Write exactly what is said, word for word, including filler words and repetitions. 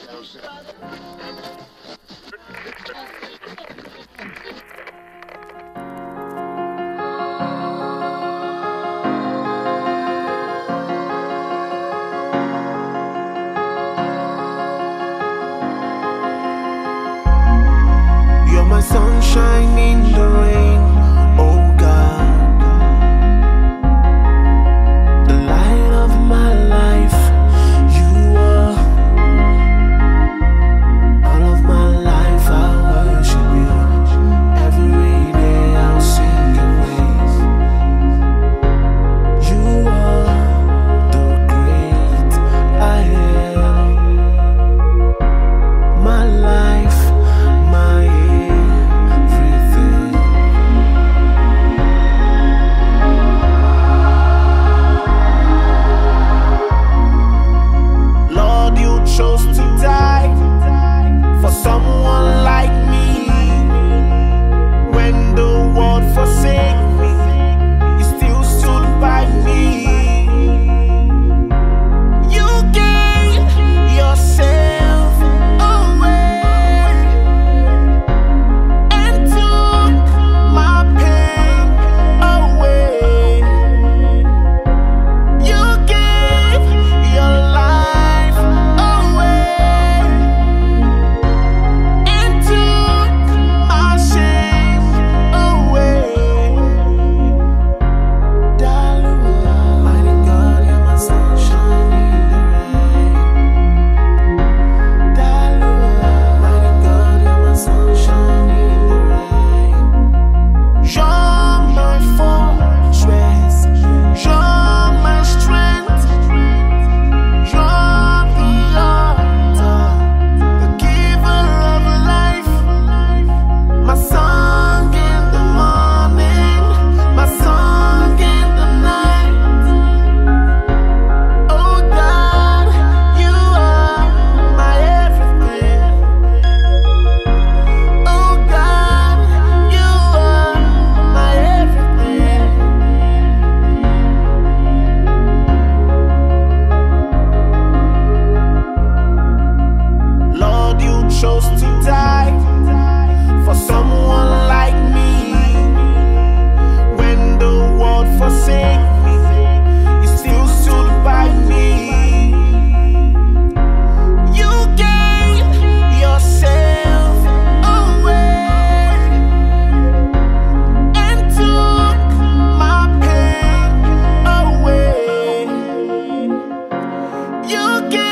You're my sunshine in the rain, oh God, the light of my life. You are all of my life. I'll worship you every day. I'll sing your praise. You are the great I am, my life, my everything. Lord, you chose to die for someone like me. When the world forsake me, you still stood by me. You gave yourself away and took my pain away. You gave your life away and took my shame away. Dalua, mighty God, you're my sunshine in the rain. Dalua, mighty God, you're my sunshine in the rain. You're my fortress, you're my strength, you're the author, the giver of life. My song in the morning, my song in the night. Oh God, you are my everything. Oh God, you are my everything. Lord, you chose to die for someone like me. When the world forsake me, you still stood by me. You gave yourself away and took my pain away. You gave